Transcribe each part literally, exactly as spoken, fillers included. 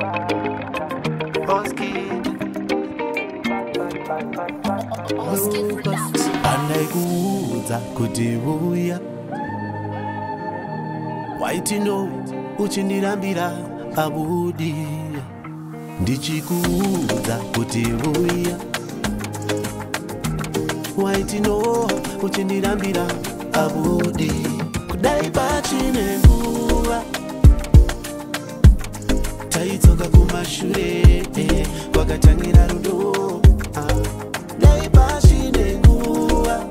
Oskid, Glukos. Anaikuudza kuti uya waitino uchindirambira abudi ndichikuudza kuti uya waitino uchindirambira abudi kudai pachine nguva taitsoka kumashure kwakatangira rudo dai pachine nguva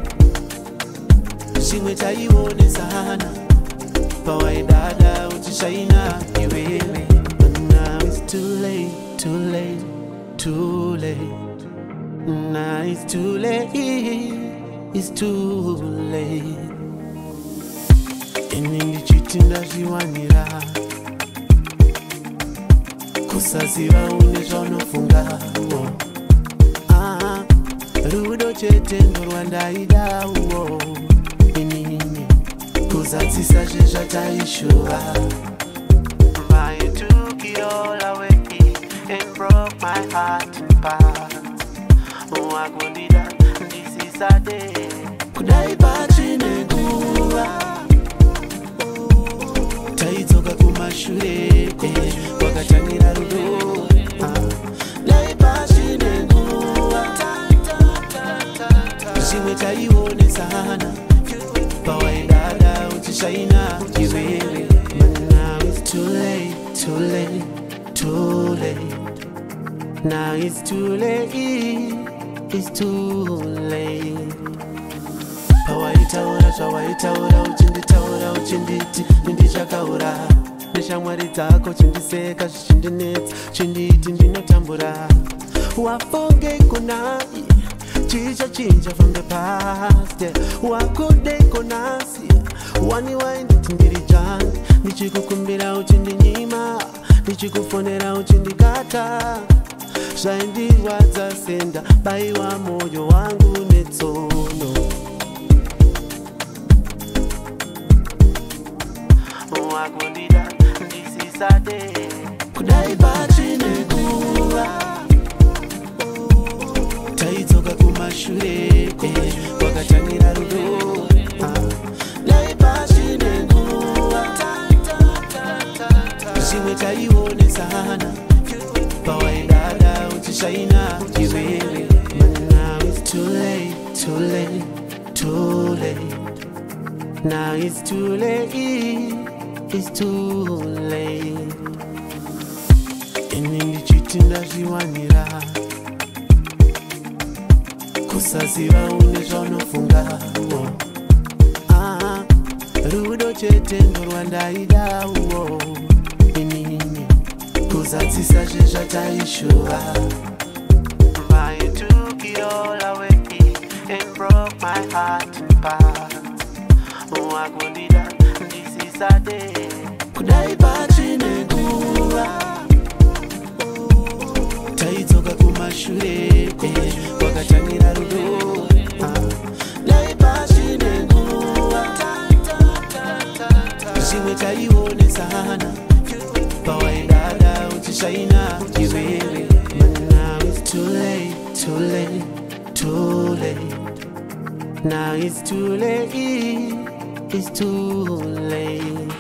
zvimwe taionesana pawaidada uchishaina iwewe. But now it's too late, too late, too late. Now it's too late, it's too late. Ini ndichitinda zviwanira kusaziva une zvaunofunga ah, rudo chete ndo rwandaidawo inini kuzadzisa zvezvataishuva. But you took it all away and broke my heart in parts. Wakundida ndisisade kudai pachine nguva taitsoka kumashure kwakatangira rudo dai pachine nguva zvimwe taionesana pawaidada uchishaina iwewe. But now it's too late, too late, too late. Now it's too late, it's too late. Pawaitaura zvawaitaura uchinditaura uchinditi ndichakaura neshamwari dzako chindiseka zvichindinetsa chinditi ndinotambura wafonge kunai chichachinja from the past wakude konasi wani wainditi ndiri jangi ndichikukumbira uchindinyima ndichikufonera uchindikata zvaindirwadza senda baiwa moyo wangu netsono wakundida ndisisade kudai pachine nguva taitsoka kumashure kwakatangira rudo dai pachine nguva zvimwe taionesana pawaidada uchishaina iwewe. But now it's too late, too late, too late. Now it's too late, it's too late. Ini ndichitinda zviwanira kusaziva une zvaunofunga ah, rudo chete ndo rwandaidawo inini kuzadzisa zvezvataishuva. But you took it all away and broke my heart in parts. Wakundida ndisisade kudai pachine nguva taitsoka kumashure kwakatangira rudo dai pachine nguva zvimwe taionesana pawaidada uchishaina iwewe. But now it's too late, too late, too late. Now it's too late, it's too late.